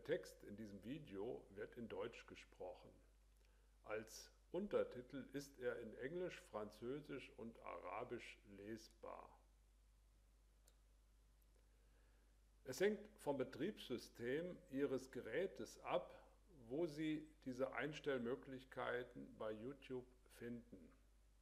Text in diesem Video wird in Deutsch gesprochen. Als Untertitel ist er in Englisch, Französisch und Arabisch lesbar. Es hängt vom Betriebssystem Ihres Gerätes ab, wo Sie diese Einstellmöglichkeiten bei YouTube finden.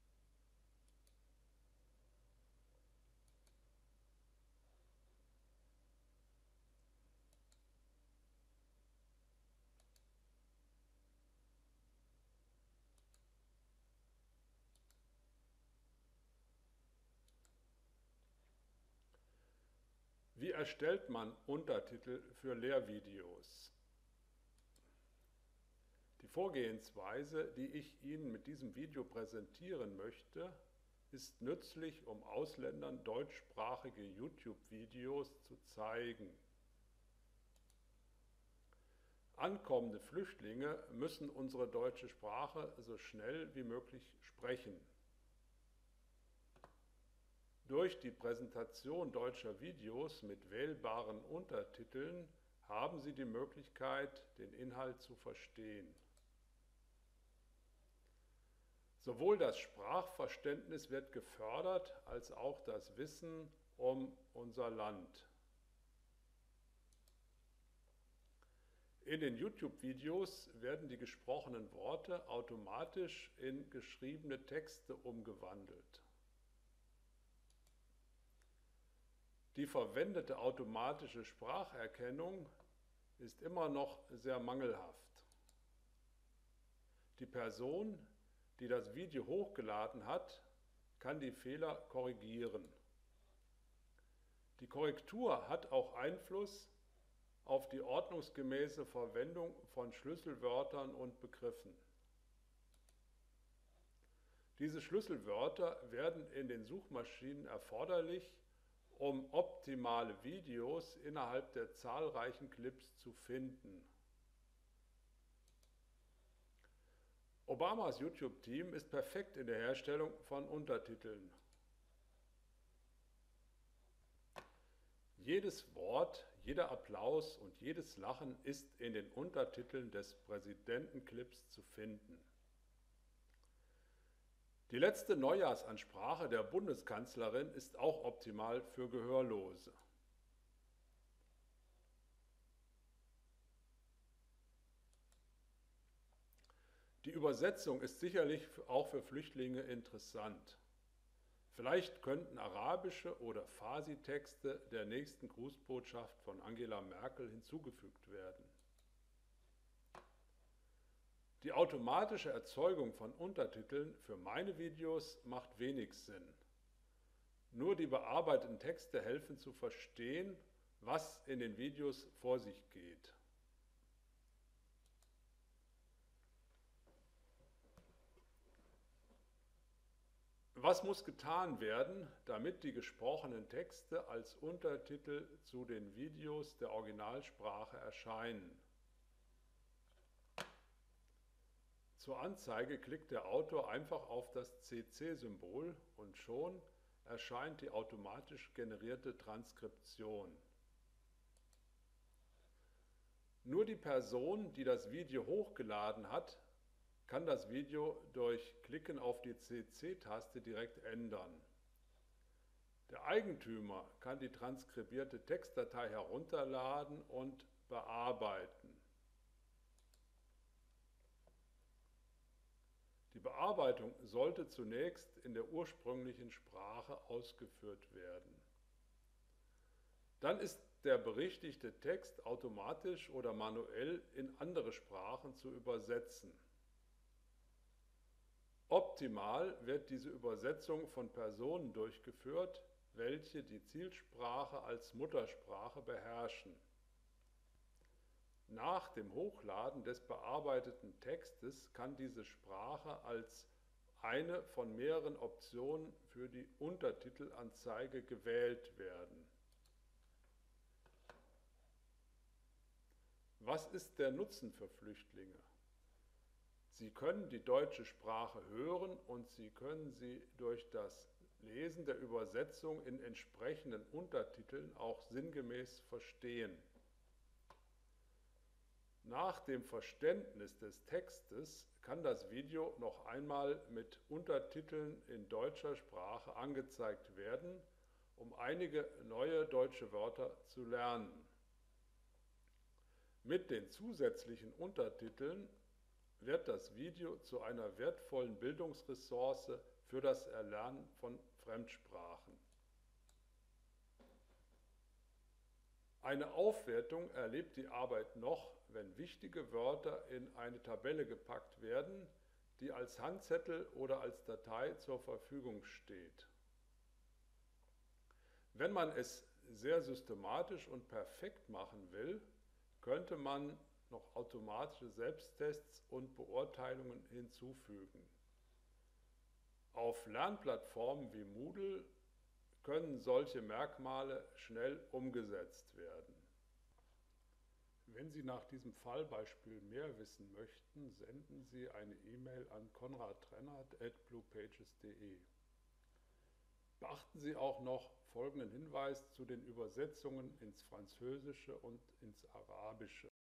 Wie erstellt man Untertitel für Lehrvideos? Die Vorgehensweise, die ich Ihnen mit diesem Video präsentieren möchte, ist nützlich, um Ausländern deutschsprachige YouTube-Videos zu zeigen. Ankommende Flüchtlinge müssen unsere deutsche Sprache so schnell wie möglich sprechen. Durch die Präsentation deutscher Videos mit wählbaren Untertiteln haben Sie die Möglichkeit, den Inhalt zu verstehen. Sowohl das Sprachverständnis wird gefördert, als auch das Wissen um unser Land. In den YouTube-Videos werden die gesprochenen Worte automatisch in geschriebene Texte umgewandelt. Die verwendete automatische Spracherkennung ist immer noch sehr mangelhaft. Die Person, die das Video hochgeladen hat, kann die Fehler korrigieren. Die Korrektur hat auch Einfluss auf die ordnungsgemäße Verwendung von Schlüsselwörtern und Begriffen. Diese Schlüsselwörter werden in den Suchmaschinen erforderlich, um optimale Videos innerhalb der zahlreichen Clips zu finden. Obamas YouTube-Team ist perfekt in der Herstellung von Untertiteln. Jedes Wort, jeder Applaus und jedes Lachen ist in den Untertiteln des Präsidentenclips zu finden. Die letzte Neujahrsansprache der Bundeskanzlerin ist auch optimal für Gehörlose. Die Übersetzung ist sicherlich auch für Flüchtlinge interessant. Vielleicht könnten arabische oder Farsi-Texte der nächsten Grußbotschaft von Angela Merkel hinzugefügt werden. Die automatische Erzeugung von Untertiteln für meine Videos macht wenig Sinn. Nur die bearbeiteten Texte helfen zu verstehen, was in den Videos vor sich geht. Was muss getan werden, damit die gesprochenen Texte als Untertitel zu den Videos der Originalsprache erscheinen? Zur Anzeige klickt der Autor einfach auf das CC-Symbol und schon erscheint die automatisch generierte Transkription. Nur die Person, die das Video hochgeladen hat, kann das Video durch Klicken auf die CC-Taste direkt ändern. Der Eigentümer kann die transkribierte Textdatei herunterladen und bearbeiten. Die Bearbeitung sollte zunächst in der ursprünglichen Sprache ausgeführt werden. Dann ist der berichtigte Text automatisch oder manuell in andere Sprachen zu übersetzen. Optimal wird diese Übersetzung von Personen durchgeführt, welche die Zielsprache als Muttersprache beherrschen. Nach dem Hochladen des bearbeiteten Textes kann diese Sprache als eine von mehreren Optionen für die Untertitelanzeige gewählt werden. Was ist der Nutzen für Flüchtlinge? Sie können die deutsche Sprache hören und Sie können sie durch das Lesen der Übersetzung in entsprechenden Untertiteln auch sinngemäß verstehen. Nach dem Verständnis des Textes kann das Video noch einmal mit Untertiteln in deutscher Sprache angezeigt werden, um einige neue deutsche Wörter zu lernen. Mit den zusätzlichen Untertiteln wird das Video zu einer wertvollen Bildungsressource für das Erlernen von Fremdsprachen. Eine Aufwertung erlebt die Arbeit noch, wenn wichtige Wörter in eine Tabelle gepackt werden, die als Handzettel oder als Datei zur Verfügung steht. Wenn man es sehr systematisch und perfekt machen will, könnte man noch automatische Selbsttests und Beurteilungen hinzufügen. Auf Lernplattformen wie Moodle können solche Merkmale schnell umgesetzt werden. Wenn Sie nach diesem Fallbeispiel mehr wissen möchten, senden Sie eine E-Mail an konradtrennert@bluepages.de. Beachten Sie auch noch folgenden Hinweis zu den Übersetzungen ins Französische und ins Arabische.